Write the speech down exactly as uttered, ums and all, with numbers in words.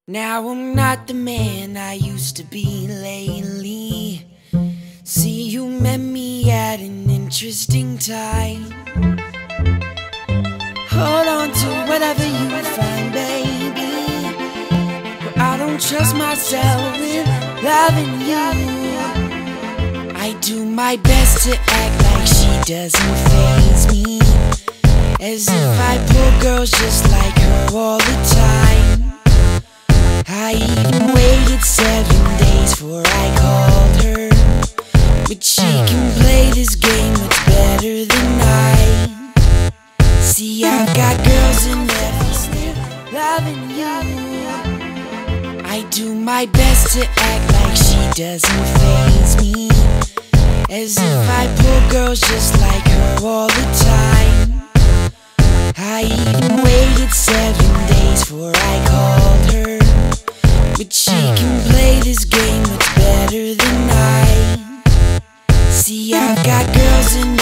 Now I'm not the man I used to be lately. See, you met me at an interesting time. Hold on to whatever you find, baby. But I don't trust myself with loving you. I do my best to act like she doesn't faze me, as if I pull girls just like her all the time. I even waited seven days before I called her, but she can play this game much better than I. See, I've got girls in every state loving you. I do my best to act like she doesn't faze me, as if I pull girls just like her all the time. I even waited seven days before I called her, but she can play this game much better than I. See, I've got girls in